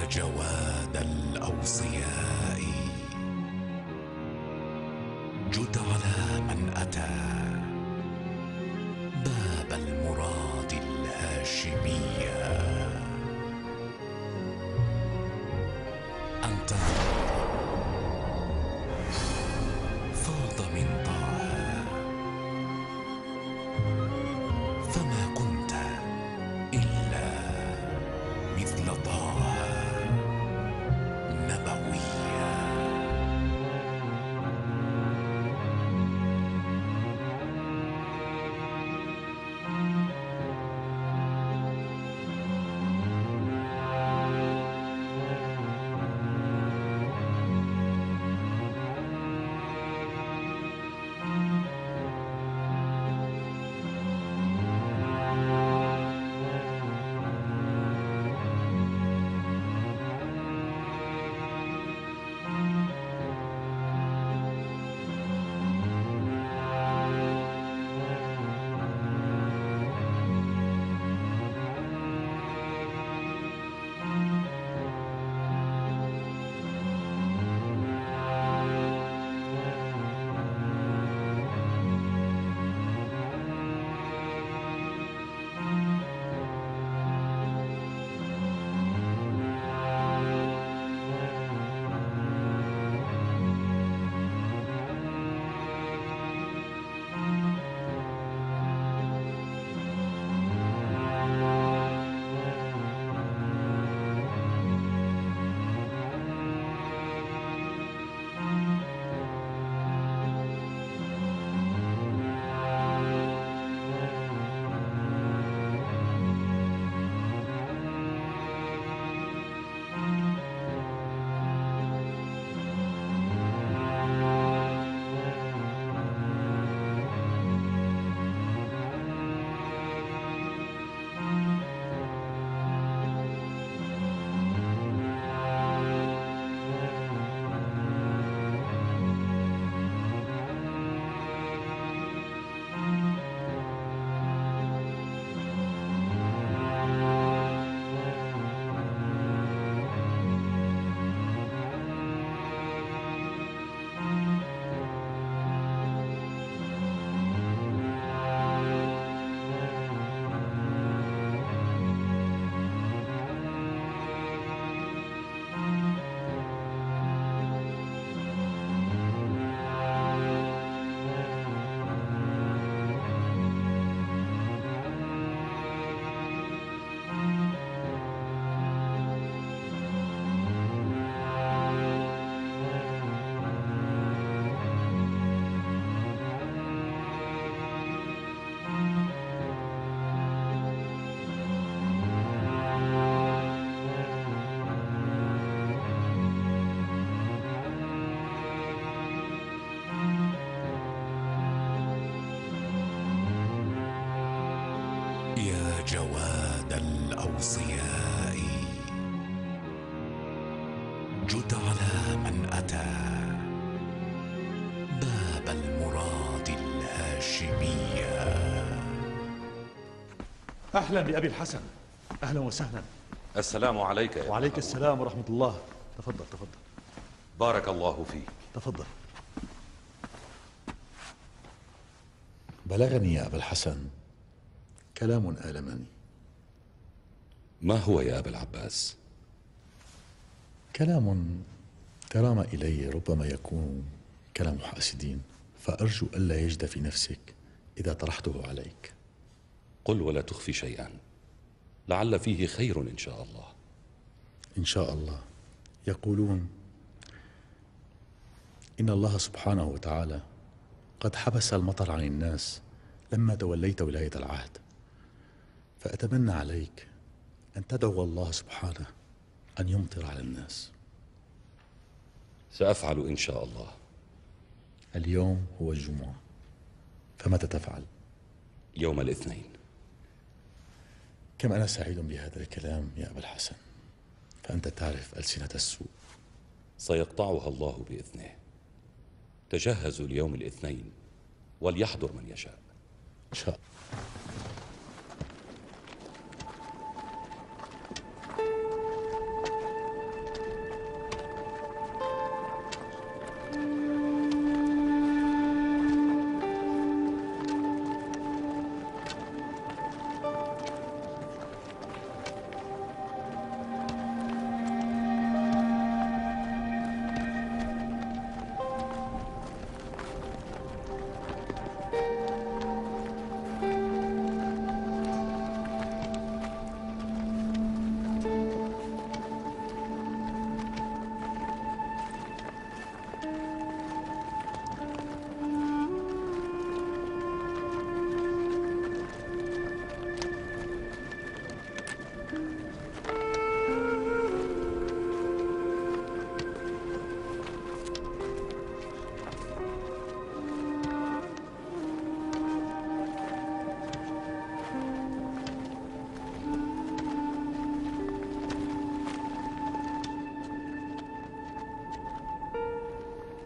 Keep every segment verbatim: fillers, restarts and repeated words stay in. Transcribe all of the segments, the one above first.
يا جواد الأوصياء جد على من أتى باب المراد الهاشمية. أنت فاض من طه فما كنت إلا مثل طه نبويا. يا جواد الأوصياء جد على من أتى باب المراد الهاشمية. أهلا بأبي الحسن، أهلا وسهلا. السلام عليك يا وعليك السلام ورحمة الله. تفضل تفضل. بارك الله فيك. تفضل. بلغني يا أبا الحسن كلام آلمني. ما هو يا أبا العباس؟ كلام ترام إلي ربما يكون كلام حاسدين، فأرجو ألا يجد في نفسك إذا طرحته عليك. قل ولا تخفي شيئا، لعل فيه خير إن شاء الله. إن شاء الله. يقولون إن الله سبحانه وتعالى قد حبس المطر عن الناس لما توليت ولاية العهد، فأتمنى عليك أن تدعو الله سبحانه أن يمطر على الناس. سأفعل إن شاء الله. اليوم هو الجمعة، فمتى تفعل؟ يوم الاثنين. كم أنا سعيد بهذا الكلام يا أبا الحسن، فأنت تعرف ألسنة السوء. سيقطعها الله بإذنه. تجهزوا ليوم الاثنين وليحضر من يشاء. إن شاء الله.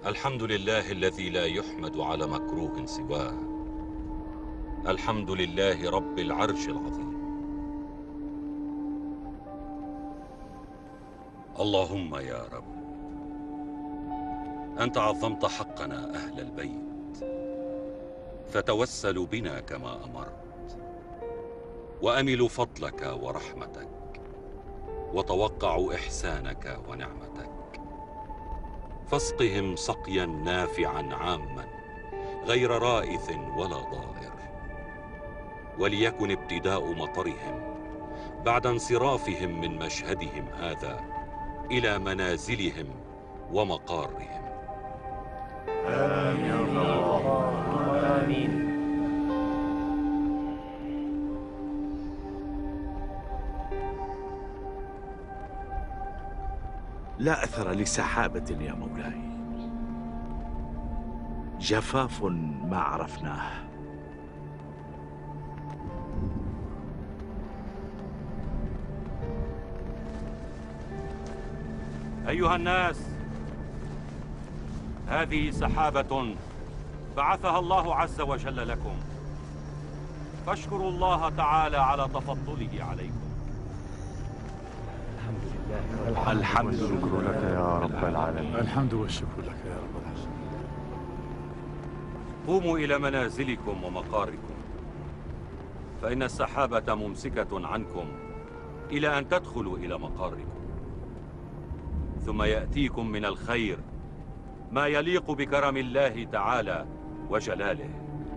الحمد لله الذي لا يحمد على مكروه سواه. الحمد لله رب العرش العظيم. اللهم يا رب، أنت عظمت حقنا أهل البيت، فتوسلوا بنا كما أمرت، وأملوا فضلك ورحمتك، وتوقعوا إحسانك ونعمتك، فاسقهم سقيا نافعا عاما غير رائث ولا ضائر، وليكن ابتداء مطرهم بعد انصرافهم من مشهدهم هذا إلى منازلهم ومقارهم. آمين اللهم آمين. لا أثر لسحابة يا مولاي، جفاف ما عرفناه. أيها الناس، هذه سحابة بعثها الله عز وجل لكم، فاشكروا الله تعالى على تفضله عليكم. الحمد والشكر لك يا رب العالمين. الحمد والشكر لك يا رب العالمين. قوموا إلى منازلكم ومقاركم، فإن السحابة ممسكة عنكم إلى أن تدخلوا إلى مقاركم، ثم يأتيكم من الخير ما يليق بكرم الله تعالى وجلاله.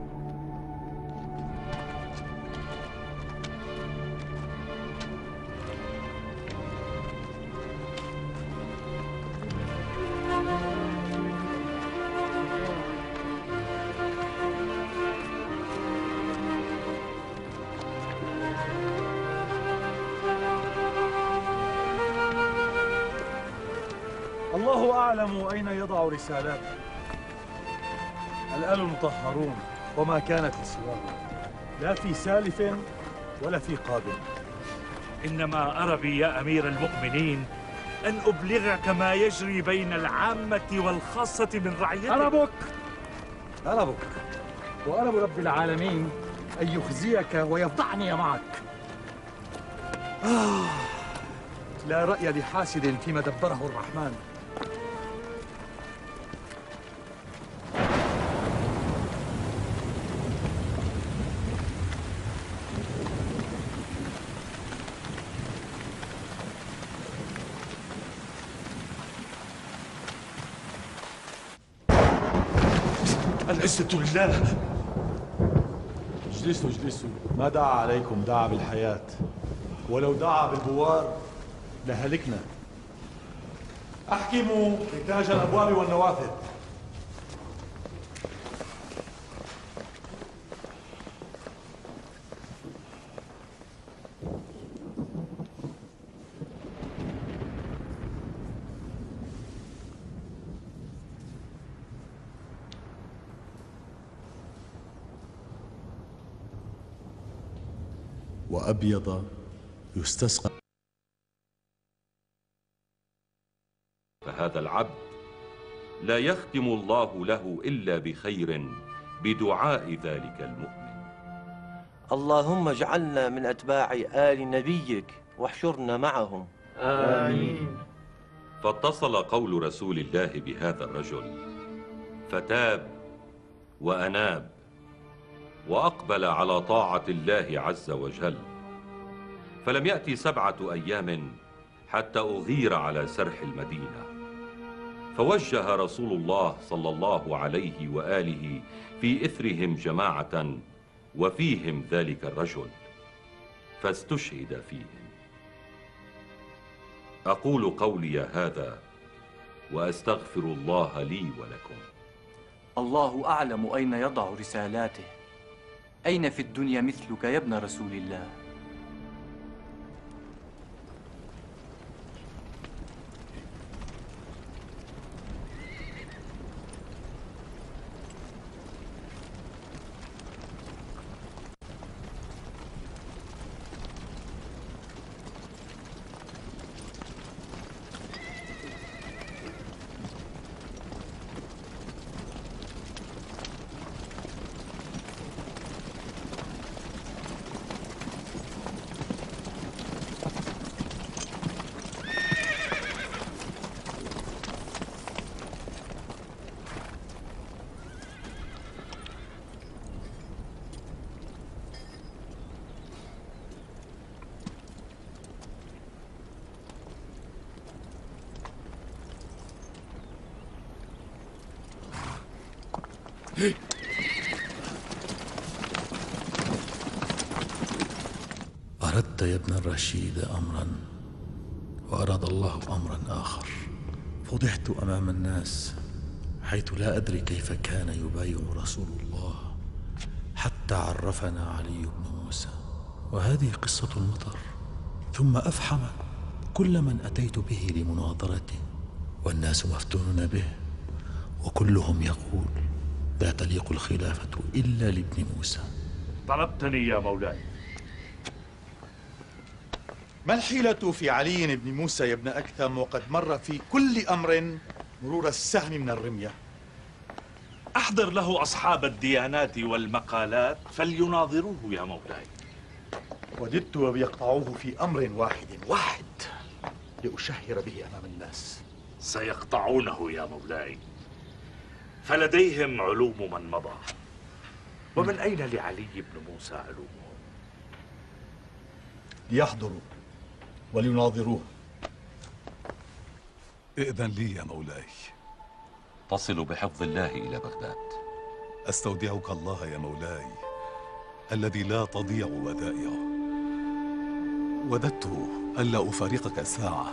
الله أعلم أين يضع رسالاته. الآل المطهرون وما كانت سواه، لا في سالف ولا في قابل. إنما أرى بي يا أمير المؤمنين أن أبلغك ما يجري بين العامة والخاصة من رعيتك. أربك أربك وأرب رب العالمين أن يخزيك ويفضحني معك. آه. لا رأي لحاسد فيما دبره الرحمن. العزة لله. اجلسوا اجلسوا، ما دعا عليكم دعا بالحياة، ولو دعا بالبوار لهلكنا. أحكموا نتاج الأبواب والنوافذ. وأبيض يستسقى. فهذا العبد لا يختم الله له إلا بخير بدعاء ذلك المؤمن. اللهم اجعلنا من أتباع آل نبيك واحشرنا معهم. آمين. فاتصل قول رسول الله بهذا الرجل، فتاب وأناب وأقبل على طاعة الله عز وجل. فلم يأتي سبعة أيام حتى أغير على سرح المدينة، فوجه رسول الله صلى الله عليه وآله في إثرهم جماعة وفيهم ذلك الرجل، فاستشهد فيهم. أقول قولي هذا وأستغفر الله لي ولكم. الله أعلم أين يضع رسالاته. أين في الدنيا مثلك يا ابن رسول الله؟ أردت يا ابن الرشيد أمرا وأراد الله أمرا آخر. فضحت أمام الناس حيث لا أدري كيف كان يبايع رسول الله حتى عرفنا علي بن موسى، وهذه قصة المطر. ثم أفحم كل من أتيت به لمناظرته، والناس مفتونون به، وكلهم يقول لا تليق الخلافة إلا لابن موسى. طلبتني يا مولاي. ما الحيلة في علي بن موسى يا ابن أكثم وقد مر في كل أمر مرور السهم من الرمية؟ أحضر له أصحاب الديانات والمقالات فليناظروه يا مولاي. وددت ويقطعوه في أمر واحد واحد لأشهر به أمام الناس. سيقطعونه يا مولاي، فلديهم علوم من مضى، ومن أين لعلي بن موسى علومه؟ ليحضروا وليناظروه. ائذن لي يا مولاي. تصل بحفظ الله إلى بغداد. أستودعك الله يا مولاي الذي لا تضيع ودائعه. وددت ألا أفارقك ساعة،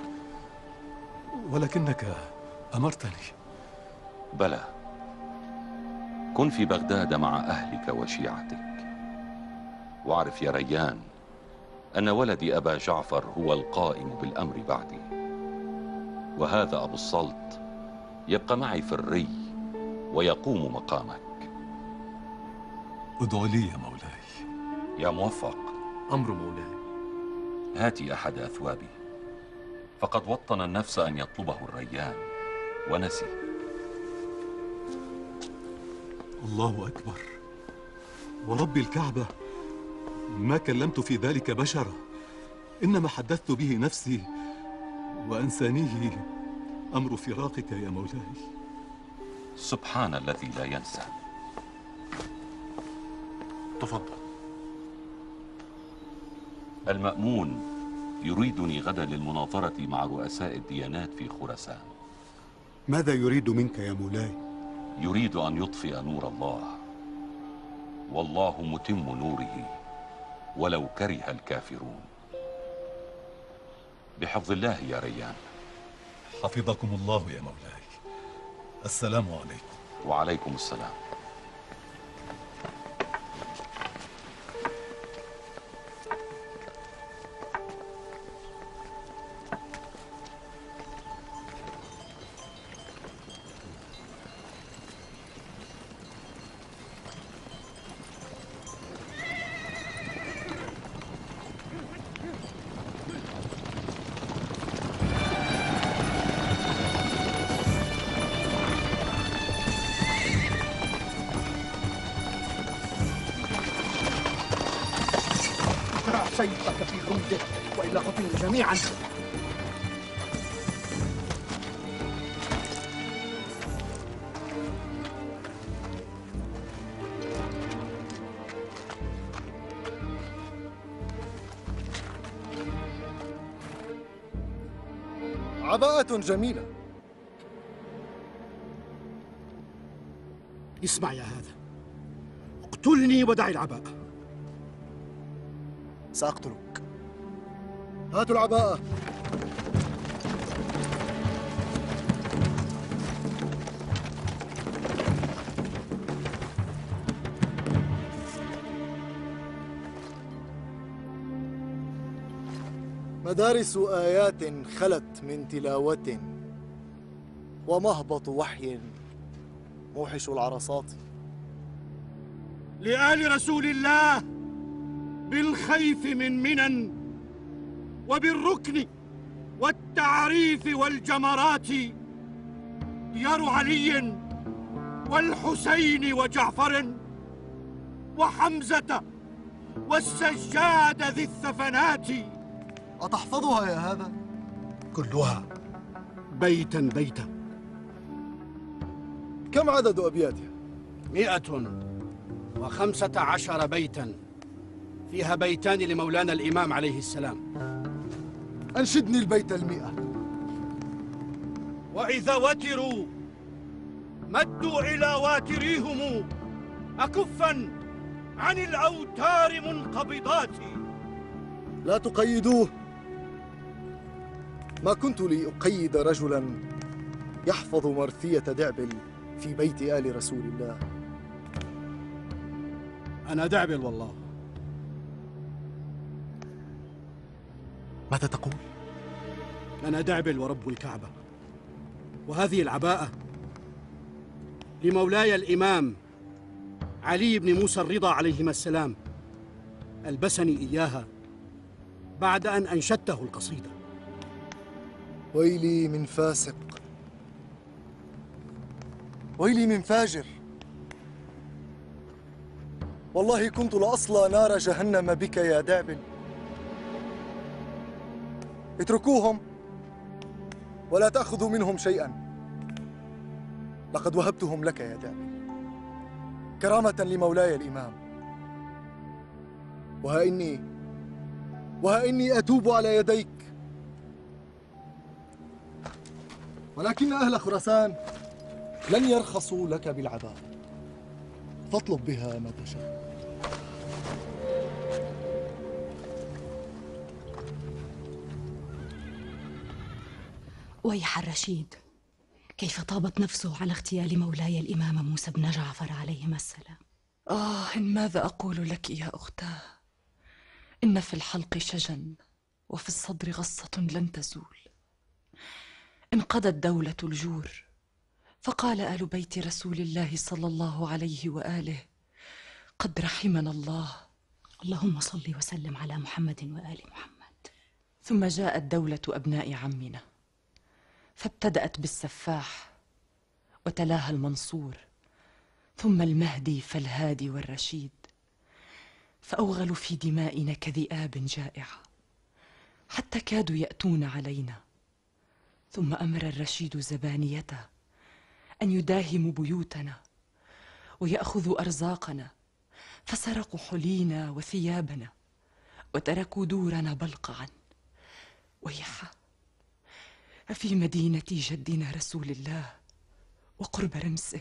ولكنك أمرتني. بلى، كن في بغداد مع أهلك وشيعتك، واعرف يا ريان أن ولدي أبا جعفر هو القائم بالأمر بعدي، وهذا أبو الصلت يبقى معي في الري ويقوم مقامك. ادعو لي يا مولاي. يا موفق. أمر مولاي. هاتي أحد أثوابي، فقد وطن النفس أن يطلبه الريان ونسي. الله أكبر، ورب الكعبة ما كلمت في ذلك بشرا، إنما حدثت به نفسي، وأنسانيه أمر فراقك يا مولاي. سبحان الذي لا ينسى. تفضل. المأمون يريدني غدا للمناظرة مع رؤساء الديانات في خراسان. ماذا يريد منك يا مولاي؟ يريد أن يطفئ نور الله، والله متم نوره ولو كره الكافرون. بحفظ الله يا ريان. حفظكم الله يا مولاي. السلام عليكم. وعليكم السلام. سيفك في خلده وإلا قتلوا جميعا. عباءة جميلة. اسمع يا هذا، اقتلني ودع العباءة. سأقتلك. هاتوا العباءة. مدارس آيات خلت من تلاوة، ومهبط وحي موحش العرصات. لآل رسول الله بالخيف من منن، وبالركن والتعريف والجمرات، ديار علي والحسين وجعفر وحمزة والسجاد ذي الثفنات. أتحفظها يا هذا؟ كلها بيتا بيتا. كم عدد أبياتها؟ مئة وخمسة عشر بيتا، فيها بيتان لمولانا الإمام عليه السلام. أنشدني البيت المئة. وإذا وتروا مدوا إلى واتريهم أكفا عن الأوتار منقبضاتي. لا تقيدوه. ما كنت لأقيد رجلا يحفظ مرثية دعبل في بيت آل رسول الله. أنا دعبل والله. ماذا تقول؟ أنا دعبل ورب الكعبة، وهذه العباءة لمولاي الإمام علي بن موسى الرضا عليهما السلام، ألبسني إياها بعد أن أنشدته القصيدة. ويلي من فاسق، ويلي من فاجر، والله كنت لأصلى نار جهنم بك يا دعبل. اتركوهم ولا تأخذوا منهم شيئا، لقد وهبتهم لك يا دعبل كرامة لمولاي الإمام. وها إني وها إني أتوب على يديك، ولكن أهل خراسان لن يرخصوا لك بالعباءة، فاطلب بها ما تشاء. ويح الرشيد، كيف طابت نفسه على اغتيال مولاي الإمام موسى بن جعفر عليهما السلام. آه، ماذا أقول لك يا أختاه؟ إن في الحلق شجن وفي الصدر غصة لن تزول. انقضت دولة الجور، فقال آل بيت رسول الله صلى الله عليه وآله: قد رحمنا الله. اللهم صل وسلم على محمد وآل محمد. ثم جاءت دولة أبناء عمنا، فابتدأت بالسفاح وتلاها المنصور، ثم المهدي فالهادي والرشيد، فأوغلوا في دمائنا كذئاب جائعة حتى كادوا يأتون علينا. ثم أمر الرشيد زبانيته أن يداهموا بيوتنا ويأخذوا أرزاقنا، فسرقوا حلينا وثيابنا وتركوا دورنا بلقعا. ويحا، أفي مدينة جدنا رسول الله وقرب رمسه،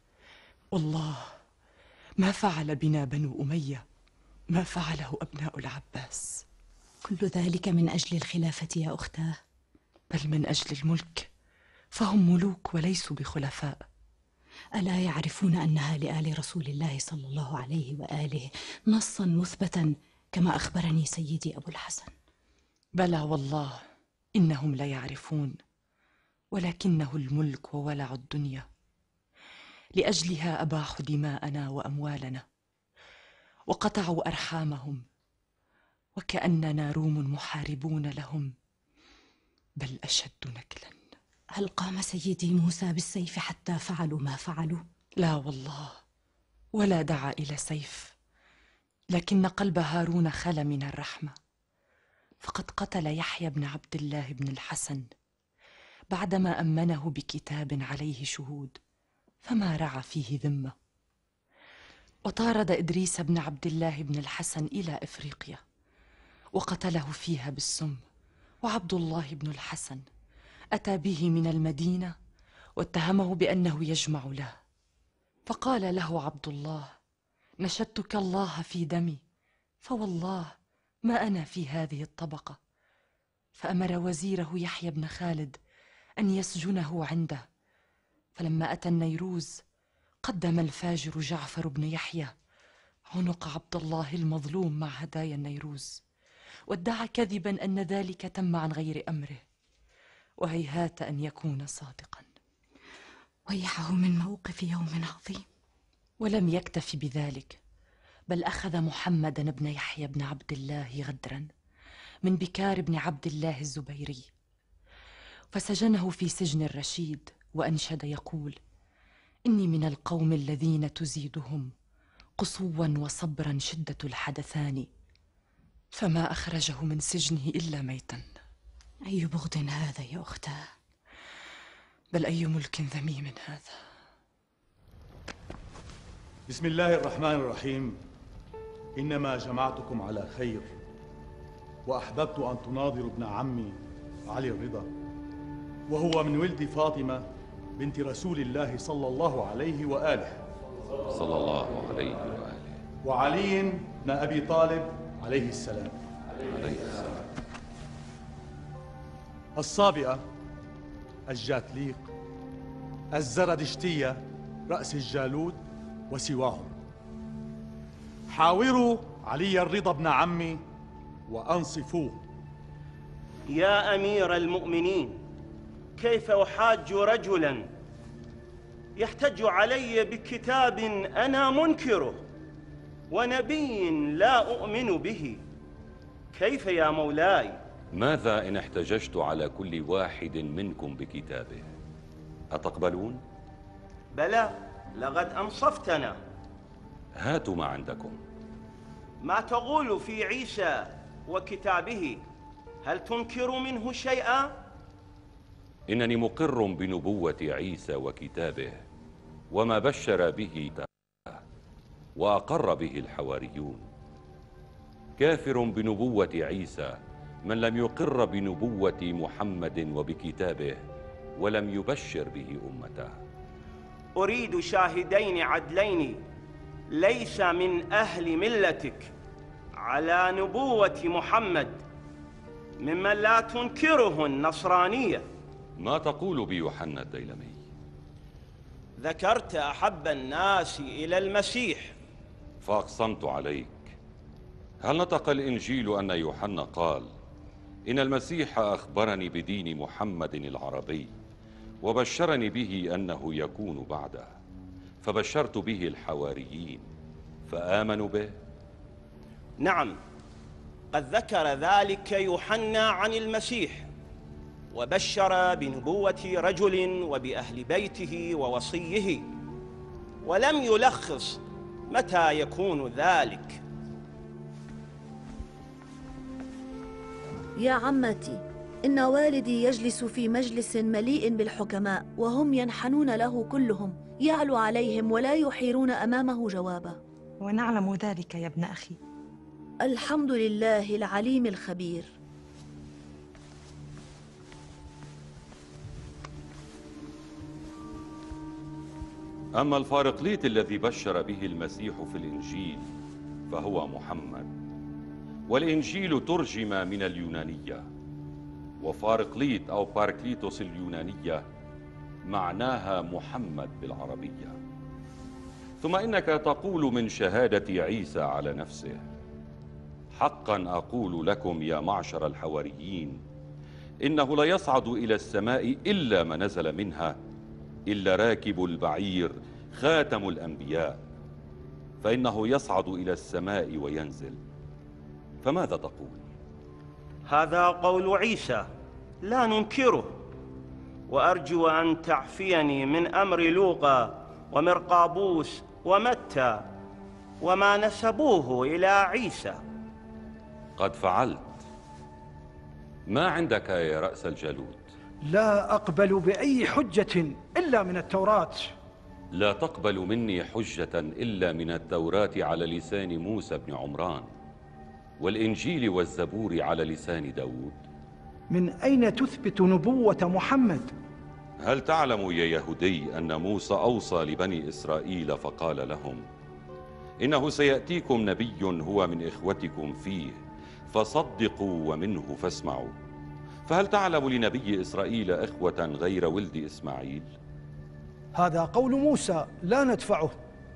والله ما فعل بنا بنو أمية ما فعله أبناء العباس. كل ذلك من أجل الخلافة يا أختاه؟ بل من أجل الملك، فهم ملوك وليسوا بخلفاء. ألا يعرفون أنها لآل رسول الله صلى الله عليه وآله نصا مثبتا كما أخبرني سيدي أبو الحسن؟ بلى والله إنهم لا يعرفون، ولكنه الملك وولع الدنيا. لأجلها أباحوا دماءنا وأموالنا وقطعوا أرحامهم، وكأننا روم محاربون لهم، بل أشد نكلا. هل قام سيدي موسى بالسيف حتى فعلوا ما فعلوا؟ لا والله، ولا دعا إلى سيف، لكن قلب هارون خل من الرحمة، فقد قتل يحيى بن عبد الله بن الحسن بعدما أمنه بكتاب عليه شهود، فما رعى فيه ذمة. وطارد إدريس بن عبد الله بن الحسن إلى إفريقيا وقتله فيها بالسم. وعبد الله بن الحسن أتى به من المدينة واتهمه بأنه يجمع له، فقال له عبد الله: نشدتك الله في دمي، فوالله ما أنا في هذه الطبقة. فأمر وزيره يحيى بن خالد أن يسجنه عنده. فلما أتى النيروز قدم الفاجر جعفر بن يحيى عنق عبد الله المظلوم مع هدايا النيروز، وادعى كذبا أن ذلك تم عن غير أمره، وهيهات أن يكون صادقا. ويحه من موقف يوم عظيم. ولم يكتف بذلك، بل أخذ محمدا بن يحيى بن عبد الله غدرا من بكار بن عبد الله الزبيري، فسجنه في سجن الرشيد، وأنشد يقول: إني من القوم الذين تزيدهم قسوا وصبرا شدة الحدثان، فما أخرجه من سجنه إلا ميتا. أي بغض هذا يا أختاه؟ بل أي ملك ذميم هذا. بسم الله الرحمن الرحيم. إنما جمعتكم على خير، وأحببت أن تناظروا ابن عمي علي الرضا، وهو من ولد فاطمة بنت رسول الله صلى الله عليه وآله، صلى الله عليه وآله. وعلي بن أبي طالب عليه السلام. عليه السلام. الصابئة، الجاتليق، الزردشتية، رأس الجالوت وسواهم. حاوروا علي الرضا بن عمي وأنصفوه. يا أمير المؤمنين، كيف أحاج رجلا يحتج علي بكتاب أنا منكره ونبي لا أؤمن به؟ كيف يا مولاي؟ ماذا إن احتججت على كل واحد منكم بكتابه؟ أتقبلون؟ بلى، لقد أنصفتنا. هاتوا ما عندكم. ما تقول في عيسى وكتابه؟ هل تنكر منه شيئا؟ إنني مقر بنبوة عيسى وكتابه وما بشر به وأقر به الحواريون. كافر بنبوة عيسى من لم يقر بنبوة محمد وبكتابه ولم يبشر به أمته. أريد شاهدين عدلين ليس من أهل ملتك على نبوة محمد ممن لا تنكره النصرانية. ما تقول بيوحنا الديلمي؟ ذكرت أحب الناس إلى المسيح فأقسمت عليك. هل نطق الإنجيل أن يوحنا قال إن المسيح أخبرني بدين محمد العربي وبشرني به أنه يكون بعده، فبشرت به الحواريين فآمنوا به؟ نعم، قد ذكر ذلك يوحنا عن المسيح وبشر بنبوة رجل وبأهل بيته ووصيه، ولم يلخص متى يكون ذلك. يا عمتي، إن والدي يجلس في مجلس مليء بالحكماء وهم ينحنون له كلهم، يعلو عليهم ولا يحيرون أمامه جوابا. ونعلم ذلك يا ابن أخي. الحمد لله العليم الخبير. أما الفارقليط الذي بشر به المسيح في الإنجيل فهو محمد، والإنجيل ترجم من اليونانية، وفارقليط أو باركليتوس اليونانية معناها محمد بالعربية. ثم إنك تقول من شهادة عيسى على نفسه: حقا أقول لكم يا معشر الحواريين إنه لا يصعد إلى السماء إلا ما نزل منها إلا راكب البعير خاتم الأنبياء، فإنه يصعد إلى السماء وينزل. فماذا تقول؟ هذا قول عيسى لا ننكره، وأرجو أن تعفيني من أمر لوقا ومرقابوس ومتى وما نسبوه إلى عيسى. قد فعلت. ما عندك يا رأس الجالوت؟ لا أقبل بأي حجة إلا من التوراة. لا تقبل مني حجة إلا من التوراة على لسان موسى بن عمران، والإنجيل والزبور على لسان داود. من أين تثبت نبوة محمد؟ هل تعلم يا يهودي أن موسى أوصى لبني إسرائيل فقال لهم: إنه سيأتيكم نبي هو من إخوتكم فيه فصدقوا ومنه فاسمعوا. فهل تعلم لنبي إسرائيل إخوة غير ولد إسماعيل؟ هذا قول موسى لا ندفعه.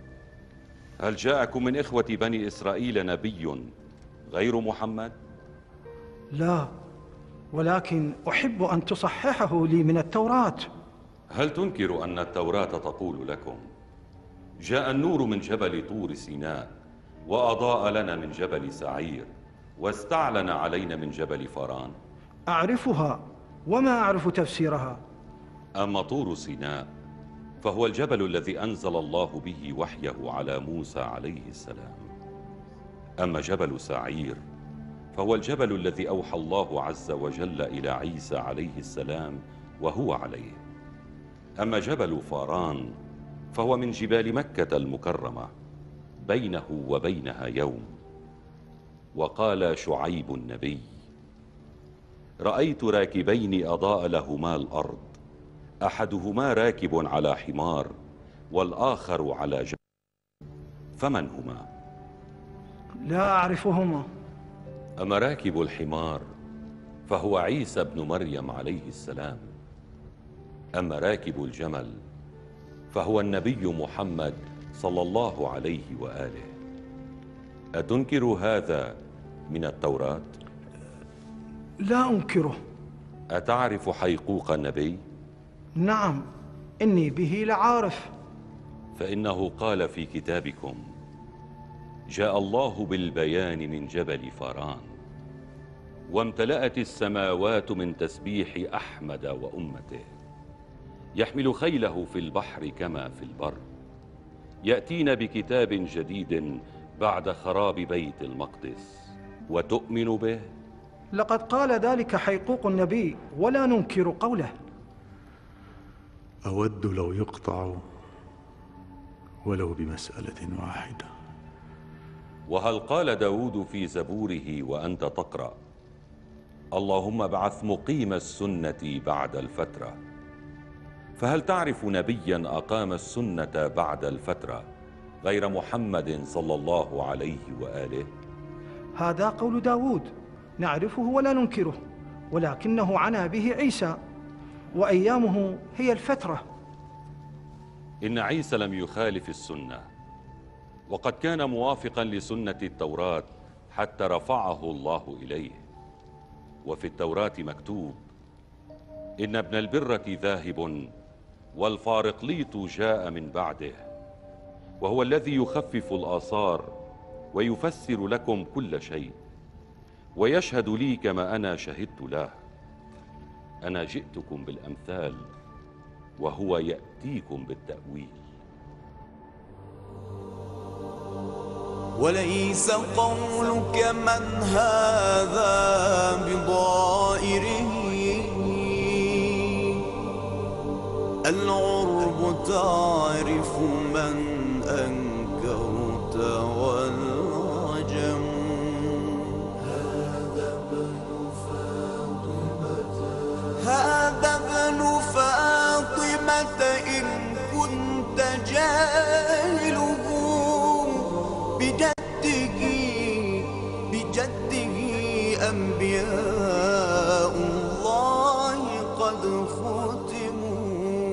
هل جاءكم من إخوة بني إسرائيل نبي غير محمد؟ لا، ولكن أحب أن تصححه لي من التوراة. هل تنكر أن التوراة تقول لكم: جاء النور من جبل طور سيناء وأضاء لنا من جبل سعير واستعلن علينا من جبل فاران؟ أعرفها وما أعرف تفسيرها. أما طور سيناء فهو الجبل الذي أنزل الله به وحيه على موسى عليه السلام. أما جبل سعير فهو الجبل الذي أوحى الله عز وجل إلى عيسى عليه السلام وهو عليه. أما جبل فاران فهو من جبال مكة المكرمة بينه وبينها يوم. وقال شعيب النبي: رأيت راكبين أضاء لهما الأرض، أحدهما راكب على حمار والآخر على جبل. فمن هما؟ لا أعرفهما. أما راكب الحمار فهو عيسى بن مريم عليه السلام، أما راكب الجمل فهو النبي محمد صلى الله عليه وآله. أتنكر هذا من التوراة؟ لا أنكره. أتعرف حيقوق النبي؟ نعم، إني به لعارف. فإنه قال في كتابكم: جاء الله بالبيان من جبل فاران، وامتلأت السماوات من تسبيح أحمد وأمته، يحمل خيله في البحر كما في البر، يأتين بكتاب جديد بعد خراب بيت المقدس، وتؤمن به؟ لقد قال ذلك حيقوق النبي ولا ننكر قوله. أود لو يقطع ولو بمسألة واحدة. وهل قال داود في زبوره وأنت تقرأ: اللهم ابعث مقيم السنة بعد الفترة؟ فهل تعرف نبيا أقام السنة بعد الفترة غير محمد صلى الله عليه وآله؟ هذا قول داود، نعرفه ولا ننكره، ولكنه عنى به عيسى، وأيامه هي الفترة. إن عيسى لم يخالف السنة، وقد كان موافقا لسنة التوراة حتى رفعه الله إليه. وفي التوراة مكتوب: إن ابن البرة ذاهب والفارقليط جاء من بعده، وهو الذي يخفف الآثار ويفسر لكم كل شيء، ويشهد لي كما أنا شهدت له. أنا جئتكم بالأمثال وهو يأتيكم بالتأويل. وليس قولك من هذا بضائره، العرب تعرف من أنكرت والعجم. هذا ابن فاطمة إن كنت جاهله، بجده بجده أنبياء الله قد ختموا.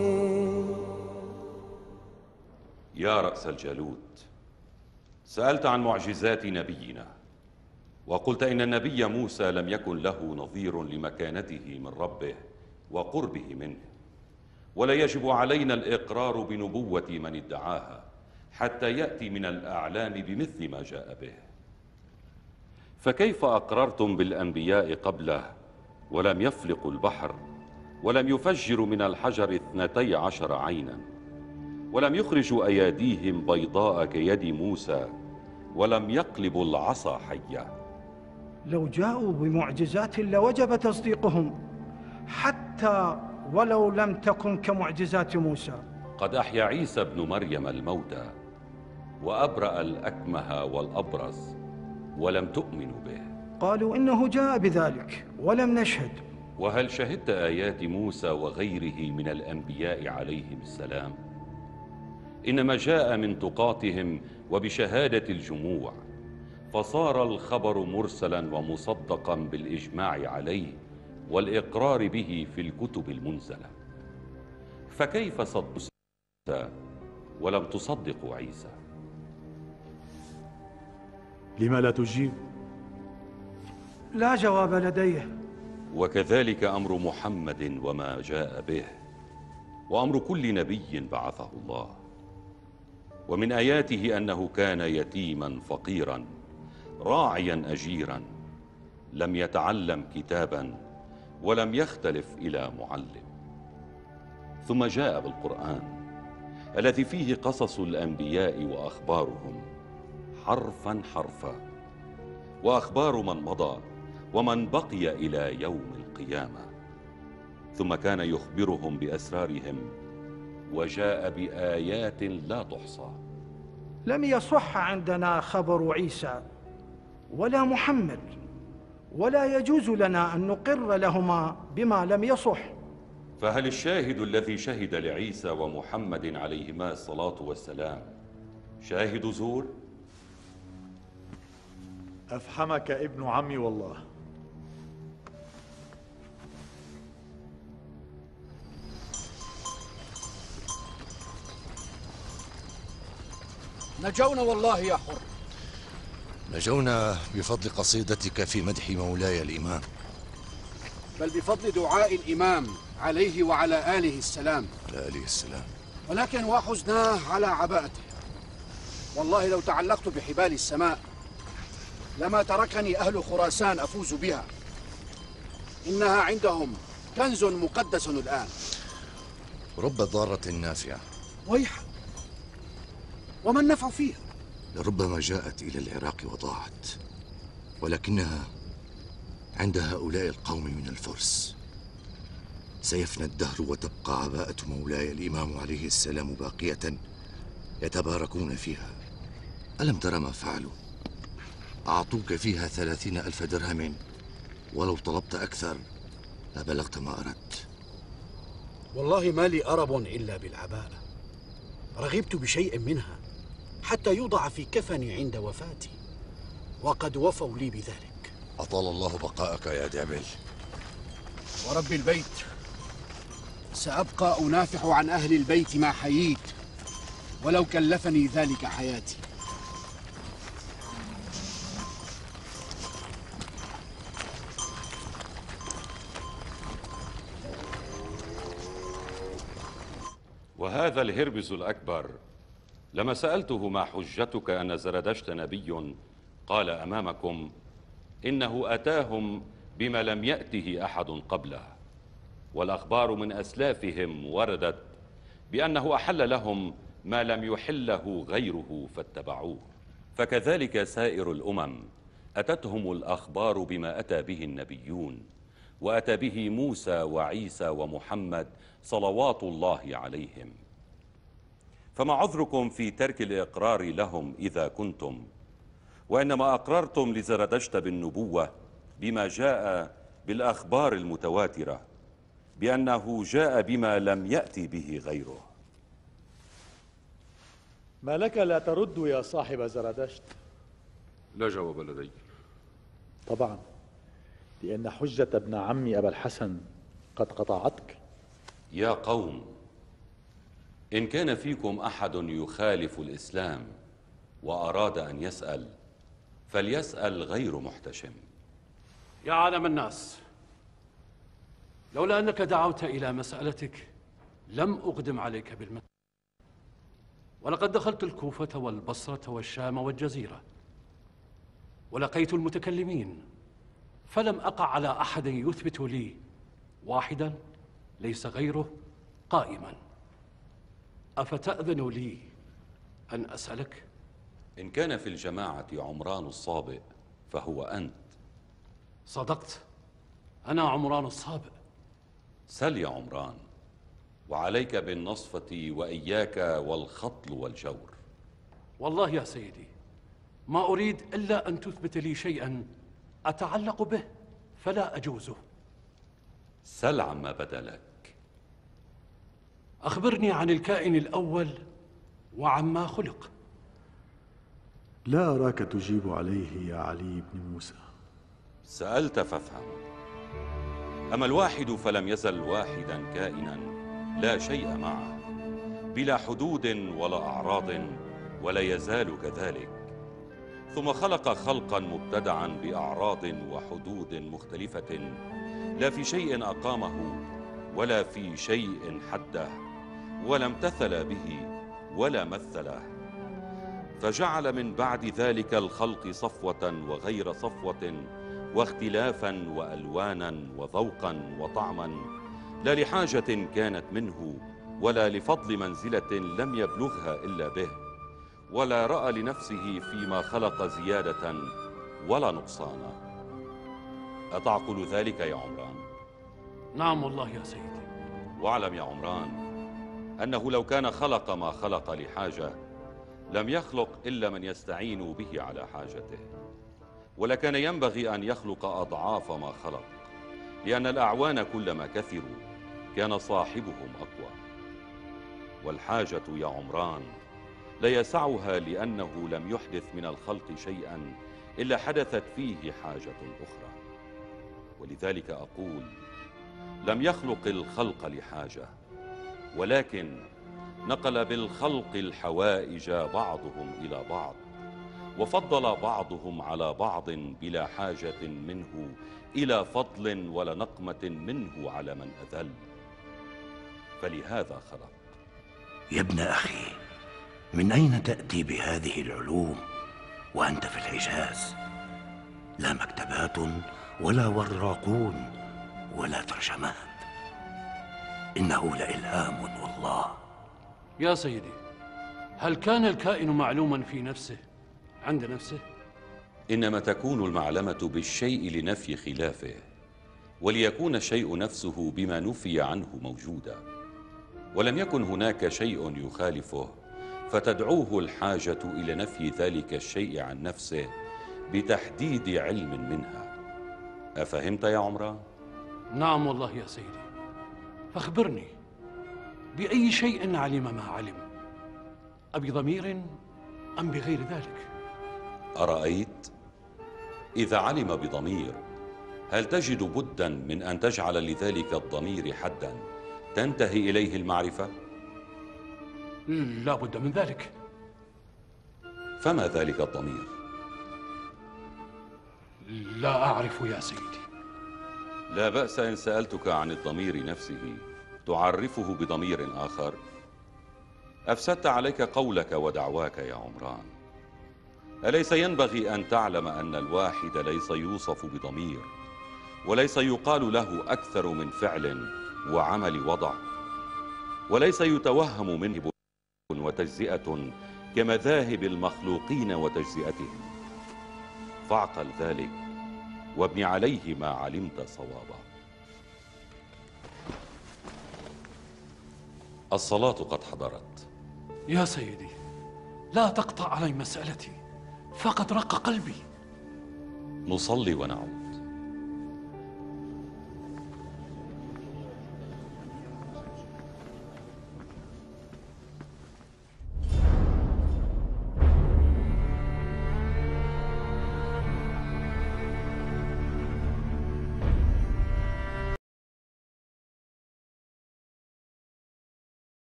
يا رأس الجالوت، سألت عن معجزات نبينا، وقلت إن النبي موسى لم يكن له نظير لمكانته من ربه وقربه منه، ولا يجب علينا الإقرار بنبوة من ادعاها حتى يأتي من الأعلام بمثل ما جاء به. فكيف أقررتم بالأنبياء قبله ولم يفلقوا البحر، ولم يفجروا من الحجر اثنتي عشر عينا، ولم يخرجوا أياديهم بيضاء كيد موسى، ولم يقلبوا العصا حية؟ لو جاءوا بمعجزات لوجب تصديقهم، حتى ولو لم تكن كمعجزات موسى. قد أحيا عيسى ابن مريم الموتى، وأبرأ الأكمه والأبرص، ولم تؤمنوا به. قالوا إنه جاء بذلك ولم نشهد. وهل شهدت آيات موسى وغيره من الأنبياء عليهم السلام؟ إنما جاء من تقاتهم وبشهادة الجموع، فصار الخبر مرسلا ومصدقا بالإجماع عليه والإقرار به في الكتب المنزلة. فكيف صدقوا موسى ولم تصدقوا عيسى؟ لما لا تجيب؟ لا جواب لديه. وكذلك أمر محمد وما جاء به، وأمر كل نبي بعثه الله. ومن آياته أنه كان يتيما فقيرا راعيا أجيرا، لم يتعلم كتابا ولم يختلف إلى معلم. ثم جاء بالقرآن الذي فيه قصص الأنبياء وأخبارهم حرفا حرفا، وأخبار من مضى ومن بقي إلى يوم القيامة. ثم كان يخبرهم بأسرارهم، وجاء بآيات لا تحصى. لم يصح عندنا خبر عيسى ولا محمد، ولا يجوز لنا أن نقر لهما بما لم يصح. فهل الشاهد الذي شهد لعيسى ومحمد عليهما الصلاة والسلام شاهد زور. أفحمك ابن عمي والله. نجونا والله يا حر. نجونا بفضل قصيدتك في مدح مولاي الإمام، بل بفضل دعاء الإمام عليه وعلى آله السلام. على آله السلام. ولكن وحزناه على عباءته. والله لو تعلقت بحبال السماء لما تركني أهل خراسان أفوز بها. إنها عندهم كنز مقدس الآن. رب ضارة نافعة. ويح، وما النفع فيها؟ لربما جاءت إلى العراق وضاعت، ولكنها عند هؤلاء القوم من الفرس. سيفنى الدهر وتبقى عباءة مولاي الإمام عليه السلام باقية يتباركون فيها. ألم تر ما فعلوا؟ أعطوك فيها ثلاثين ألف درهم، ولو طلبت أكثر لبلغت ما أردت. والله ما لي أرب إلا بالعباءة. رغبت بشيء منها حتى يوضع في كفني عند وفاتي، وقد وفوا لي بذلك. أطال الله بقاءك يا دعبل. ورب البيت سأبقى أنافح عن أهل البيت ما حييت، ولو كلفني ذلك حياتي. وهذا الهربز الأكبر لما سألته ما حجتك أن زردشت نبي قال أمامكم إنه أتاهم بما لم يأته أحد قبله، والأخبار من أسلافهم وردت بأنه أحل لهم ما لم يحله غيره فاتبعوه. فكذلك سائر الأمم أتتهم الأخبار بما أتى به النبيون، وأتى به موسى وعيسى ومحمد صلوات الله عليهم. فما عذركم في ترك الإقرار لهم إذا كنتم، وإنما أقررتم لزردشت بالنبوة بما جاء بالأخبار المتواترة بأنه جاء بما لم يأتي به غيره. ما لك لا ترد يا صاحب زردشت؟ لا جواب لدي. طبعا، لأن حجة ابن عمي أبا الحسن قد قطعتك. يا قوم، إن كان فيكم أحد يخالف الإسلام وأراد أن يسأل فليسأل غير محتشم. يا عالم الناس، لولا أنك دعوت إلى مسألتك لم أقدم عليك بالمسألة، ولقد دخلت الكوفة والبصرة والشام والجزيرة ولقيت المتكلمين، فلم أقع على أحد يثبت لي واحدا ليس غيره قائما. أفتأذن لي أن أسألك؟ إن كان في الجماعة عمران الصابئ فهو أنت. صدقت، أنا عمران الصابئ. سل يا عمران، وعليك بالنصفة وإياك والخطل والجور. والله يا سيدي ما أريد إلا أن تثبت لي شيئا أتعلق به فلا أجوزه. سل عما بدا لك. أخبرني عن الكائن الأول وعما خلق. لا أراك تجيب عليه يا علي بن موسى. سألت فافهم. أما الواحد فلم يزل واحدا كائنا لا شيء معه، بلا حدود ولا أعراض، ولا يزال كذلك. ثم خلق خلقا مبتدعا بأعراض وحدود مختلفة، لا في شيء أقامه ولا في شيء حده، ولا امتثل به ولا مثله، فجعل من بعد ذلك الخلق صفوة وغير صفوة، واختلافا وألوانا وذوقا وطعما، لا لحاجة كانت منه ولا لفضل منزلة لم يبلغها إلا به، ولا رأى لنفسه فيما خلق زيادة ولا نقصانا. أتعقل ذلك يا عمران؟ نعم والله يا سيدي. واعلم يا عمران أنه لو كان خلق ما خلق لحاجة لم يخلق إلا من يستعين به على حاجته، ولكان ينبغي أن يخلق أضعاف ما خلق، لأن الأعوان كلما كثروا كان صاحبهم أقوى. والحاجة يا عمران ليسعها، لأنه لم يحدث من الخلق شيئا إلا حدثت فيه حاجة أخرى. ولذلك أقول: لم يخلق الخلق لحاجة، ولكن نقل بالخلق الحوائج بعضهم إلى بعض، وفضل بعضهم على بعض بلا حاجة منه إلى فضل ولا نقمة منه على من أذل، فلهذا خلق. يا ابن أخي، من أين تأتي بهذه العلوم وأنت في الحجاز؟ لا مكتبات ولا وراقون ولا ترجمات، إنه لإلهام والله. يا سيدي، هل كان الكائن معلوما في نفسه عند نفسه؟ إنما تكون المعلمة بالشيء لنفي خلافه، وليكون الشيء نفسه بما نفي عنه موجودا، ولم يكن هناك شيء يخالفه فتدعوه الحاجة إلى نفي ذلك الشيء عن نفسه بتحديد علم منها. أفهمت يا عمران؟ نعم والله يا سيدي. فاخبرني، بأي شيء علم ما علم؟ أبضمير أم بغير ذلك؟ أرأيت؟ إذا علم بضمير، هل تجد بدا من أن تجعل لذلك الضمير حدا تنتهي إليه المعرفة؟ لا بد من ذلك. فما ذلك الضمير؟ لا أعرف يا سيدي. لا بأس إن سألتك عن الضمير نفسه تعرفه بضمير آخر. أفسدت عليك قولك ودعواك يا عمران. أليس ينبغي أن تعلم أن الواحد ليس يوصف بضمير، وليس يقال له أكثر من فعل وعمل وضع، وليس يتوهم منه وتجزئة كمذاهب المخلوقين وتجزئتهم؟ فاعقل ذلك وابن عليه ما علمت صوابا. الصلاة قد حضرت. يا سيدي، لا تقطع علي مسألتي، فقد رق قلبي. نصلي ونعود.